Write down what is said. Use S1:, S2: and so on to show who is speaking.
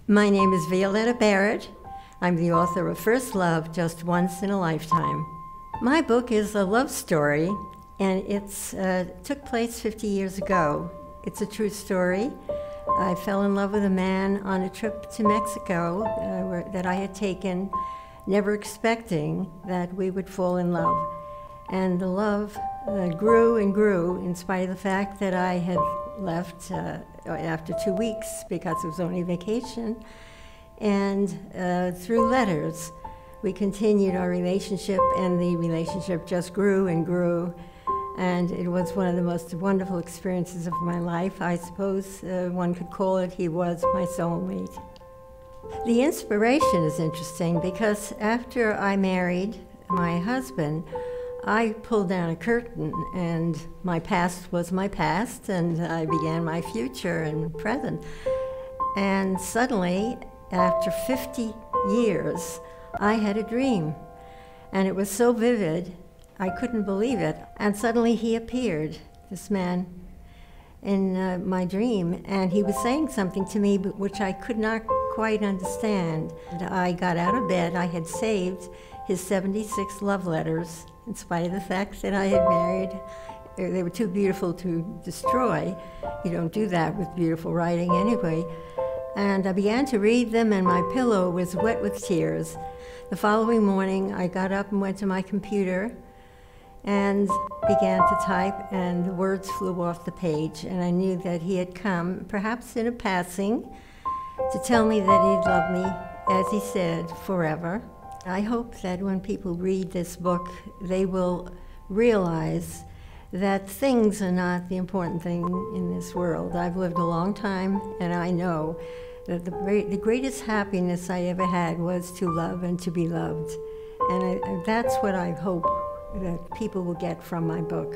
S1: My name is Violetta Barrett. I'm the author of First Love, Just Once in a Lifetime. My book is a love story, and it took place 50 years ago. It's a true story. I fell in love with a man on a trip to Mexico that I had taken, never expecting that we would fall in love. And the love grew and grew in spite of the fact that I had left after 2 weeks because it was only vacation. And through letters, we continued our relationship, and the relationship just grew and grew. And it was one of the most wonderful experiences of my life. I suppose one could call it. He was my soulmate. The inspiration is interesting because after I married my husband, I pulled down a curtain, and my past was my past, and I began my future and present. And suddenly, after 50 years, I had a dream, and it was so vivid, I couldn't believe it. And suddenly he appeared, this man, in my dream, and he was saying something to me which I could not quite understand. I got out of bed. I had saved his 76 love letters, in spite of the fact that I had married. They were too beautiful to destroy. You don't do that with beautiful writing anyway. And I began to read them, and my pillow was wet with tears. The following morning, I got up and went to my computer and began to type, and the words flew off the page, and I knew that he had come, perhaps in a passing, to tell me that he'd love me, as he said, forever. I hope that when people read this book, they will realize that things are not the important thing in this world. I've lived a long time, and I know that the greatest happiness I ever had was to love and to be loved. And that's what I hope that people will get from my book.